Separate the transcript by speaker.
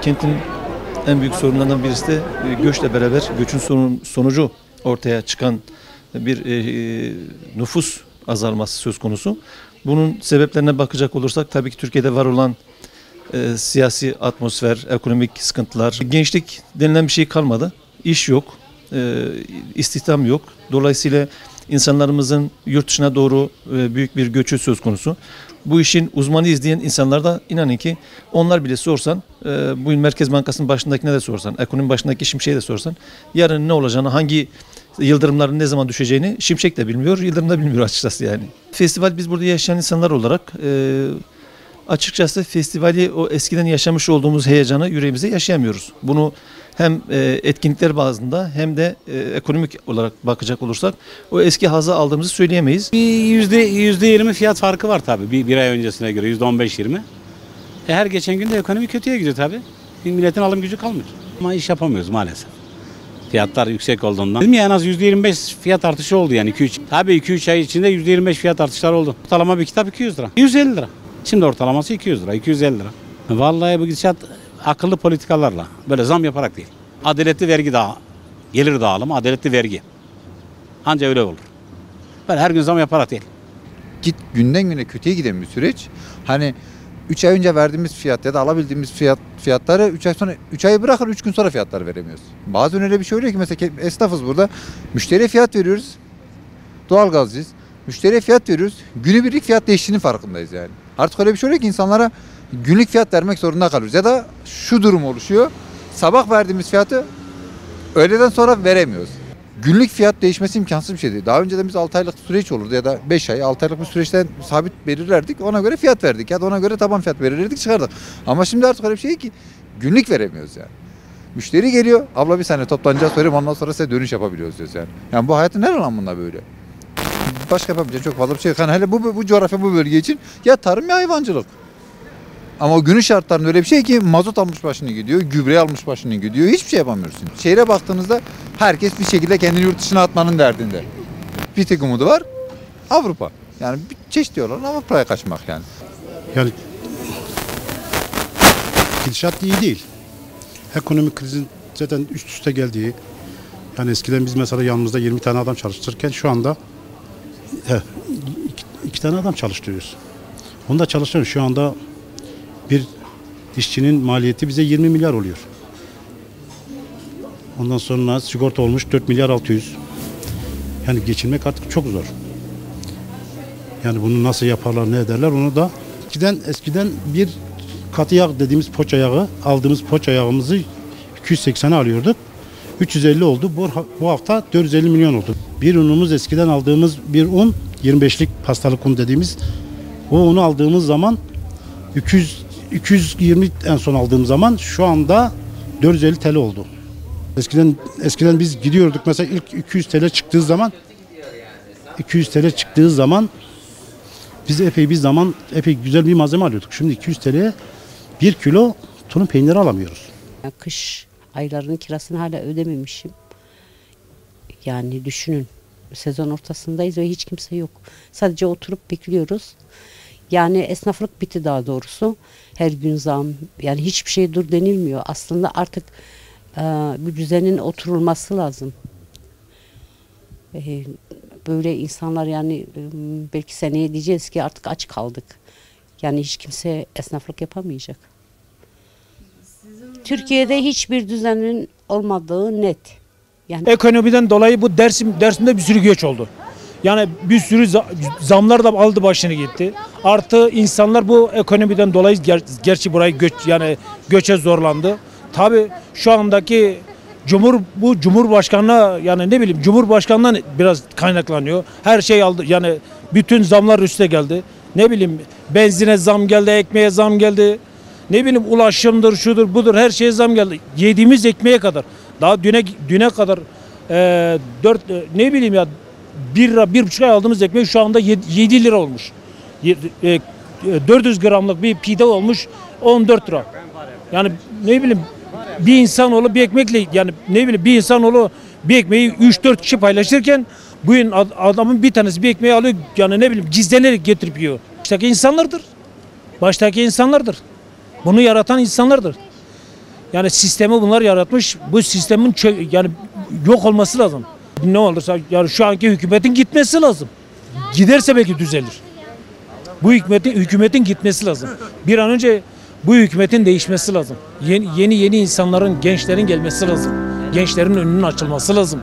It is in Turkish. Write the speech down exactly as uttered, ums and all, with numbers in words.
Speaker 1: kentin en büyük sorunlarından birisi de göçle beraber göçün sonucu ortaya çıkan bir e, nüfus azalması söz konusu. Bunun sebeplerine bakacak olursak tabii ki Türkiye'de var olan e, siyasi atmosfer, ekonomik sıkıntılar, gençlik denilen bir şey kalmadı. İş yok, e, istihdam yok. Dolayısıyla insanlarımızın yurt dışına doğru e, büyük bir göçü söz konusu. Bu işin uzmanı izleyen insanlar da inanın ki onlar bile sorsan, e, bugün Merkez Bankası'nın başındakine de sorsan, ekonomi başındaki Şimşek'e de sorsan, yarın ne olacağını, hangi yıldırımların ne zaman düşeceğini Şimşek de bilmiyor, Yıldırım da bilmiyor açıkçası yani. Festival, biz burada yaşayan insanlar olarak e, açıkçası festivali o eskiden yaşamış olduğumuz heyecanı yüreğimize yaşayamıyoruz. Bunu hem e, etkinlikler bazında hem de e, ekonomik olarak bakacak olursak o eski hazzı aldığımızı söyleyemeyiz.
Speaker 2: Bir yüzde yüzde yirmi fiyat farkı var tabii bir, bir ay öncesine göre yüzde on beş yirmi. E her geçen gün de ekonomi kötüye gidiyor tabii. Milletin alım gücü kalmıyor. Ama iş yapamıyoruz maalesef. Fiyatlar yüksek olduğundan. Dedim ya en az yüzde yirmi beş fiyat artışı oldu yani iki üç. Tabii iki üç ay içinde yüzde yirmi beş fiyat artışları oldu. Ortalama bir kitap iki yüz lira. yüz elli lira. Şimdi ortalaması iki yüz lira, iki yüz elli lira. Vallahi bu gidişat akıllı politikalarla, böyle zam yaparak değil. Adaletli vergi daha, gelir dağılımı, adaletli vergi. Anca öyle olur. Böyle her gün zam yaparak değil.
Speaker 3: Git günden güne kötüye giden bir süreç. Hani üç ay önce verdiğimiz fiyat ya da alabildiğimiz fiyat fiyatları üç ay sonra üç ayı bırakır üç gün sonra fiyatları veremiyoruz. Bazen öyle bir şey oluyor ki mesela esnafız burada. Müşteriye fiyat veriyoruz. Doğalgazcıyız. Müşteriye fiyat veriyoruz. Günübirlik fiyat değiştiğinin farkındayız yani. Artık öyle bir şey oluyor ki insanlara günlük fiyat vermek zorunda kalıyoruz. Ya da şu durum oluşuyor. Sabah verdiğimiz fiyatı öğleden sonra veremiyoruz. Günlük fiyat değişmesi imkansız bir şeydi. Daha önceden biz altı aylık süreç olurdu ya da beş ay, altı aylık bir süreçten sabit belirlerdik. Ona göre fiyat verdik ya da ona göre taban fiyat belirlerdik, çıkardık. Ama şimdi artık öyle bir şey ki günlük veremiyoruz yani. Müşteri geliyor, abla bir saniye toplanacağız, söyleyeyim ondan sonra size dönüş yapabiliyoruz diyoruz yani. Yani bu hayatın her anlamında böyle. Başka yapabileceğim çok fazla bir şey yok. Yani hele bu, bu coğrafya, bu bölge için ya tarım ya hayvancılık. Ama o günün şartlarında öyle bir şey ki mazot almış başını gidiyor, gübre almış başını gidiyor, hiçbir şey yapamıyorsun. Şehre baktığınızda herkes bir şekilde kendini yurt dışına atmanın derdinde. Bir tek umudu var, Avrupa. Yani bir çeşitli yollarla Avrupa'ya kaçmak yani.
Speaker 4: Yani gidişat iyi değil. Ekonomik krizin zaten üst üste geldiği, yani eskiden biz mesela yanımızda yirmi tane adam çalıştırırken şu anda he, iki, iki tane adam çalıştırıyoruz. Onu da çalıştırıyoruz. Şu anda bir işçinin maliyeti bize yirmi milyar oluyor. Ondan sonra sigorta olmuş dört milyar altı yüz. Yani geçinmek artık çok zor. Yani bunu nasıl yaparlar, ne ederler onu da. Eskiden, eskiden bir katı yağ dediğimiz poğaça yağı, aldığımız poğaça yağımızı iki yüz seksene alıyorduk. üç yüz elli oldu. Bu, bu hafta dört yüz elli milyon oldu. Bir unumuz eskiden aldığımız bir un, yirmi beşlik pastalık un dediğimiz, o unu aldığımız zaman iki yüz, iki yüz yirmi en son aldığım zaman şu anda dört yüz elli T L oldu. Eskiden eskiden biz gidiyorduk mesela ilk iki yüz T L çıktığı zaman iki yüz T L çıktığı zaman biz epey bir zaman epey güzel bir malzeme alıyorduk. Şimdi iki yüz T L'ye bir kilo tulum peyniri alamıyoruz.
Speaker 5: Kış aylarının kirasını hala ödememişim. Yani düşünün, sezon ortasındayız ve hiç kimse yok. Sadece oturup bekliyoruz. Yani esnaflık bitti daha doğrusu. Her gün zam, yani hiçbir şey dur denilmiyor. Aslında artık e, bir düzenin oturulması lazım. E, böyle insanlar yani e, belki seneye diyeceğiz ki artık aç kaldık. Yani hiç kimse esnaflık yapamayacak. Türkiye'de hiçbir düzenin olmadığı net. Yani
Speaker 6: ekonomiden dolayı bu Dersim Dersim'de bir sürü göç oldu. Yani bir sürü zamlar da aldı başını gitti. Artı insanlar bu ekonomiden dolayı ger gerçi burayı göç yani göçe zorlandı. Tabii şu andaki Cumhur bu Cumhurbaşkanına yani ne bileyim Cumhurbaşkanından biraz kaynaklanıyor. Her şey aldı yani bütün zamlar üste geldi. Ne bileyim benzine zam geldi, ekmeğe zam geldi. Ne bileyim ulaşımdır, şudur, budur her şeye zam geldi. Yediğimiz ekmeğe kadar. Daha düne düne kadar e, dört e, ne bileyim ya bir lira, bir buçuk ay aldığımız ekmek şu anda yedi lira olmuş. E, dört yüz gramlık bir pide olmuş on dört lira. Yani ne bileyim bir insanoğlu bir ekmekle yani ne bileyim bir insanoğlu bir ekmeği üç dört kişi paylaşırken bugün adamın bir tanesi bir ekmeği alıyor yani ne bileyim gizlenerek getirip yiyor. Baştaki insanlardır. Baştaki insanlardır. Bunu yaratan insanlardır. Yani sistemi bunlar yaratmış. Bu sistemin çö- yani yok olması lazım. Ne olursa yani şu anki hükümetin gitmesi lazım. Giderse belki düzelir. Bu hükümetin hükümetin gitmesi lazım. Bir an önce bu hükümetin değişmesi lazım. Yeni yeni, yeni insanların, gençlerin gelmesi lazım. Gençlerin önünün açılması lazım.